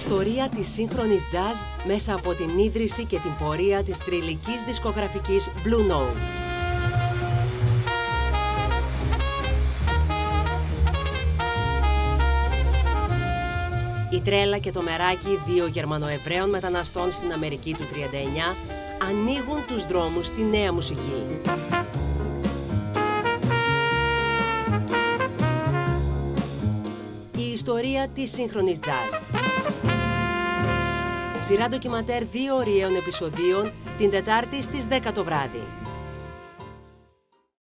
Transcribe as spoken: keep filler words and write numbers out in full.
ιστορία της σύγχρονης jazz μέσα από την ίδρυση και την πορεία της θρυλικής δισκογραφικής Blue Note. Η Τρέλα και το Μεράκι, δύο Γερμανοεβραίων μεταναστών στην Αμερική του τριάντα εννιά, ανοίγουν τους δρόμους στη νέα μουσική. Η ιστορία της σύγχρονης jazz. Σειρά ντοκιμαντέρ δύο ωριαίων επεισοδίων την Τετάρτη στις δέκα το βράδυ.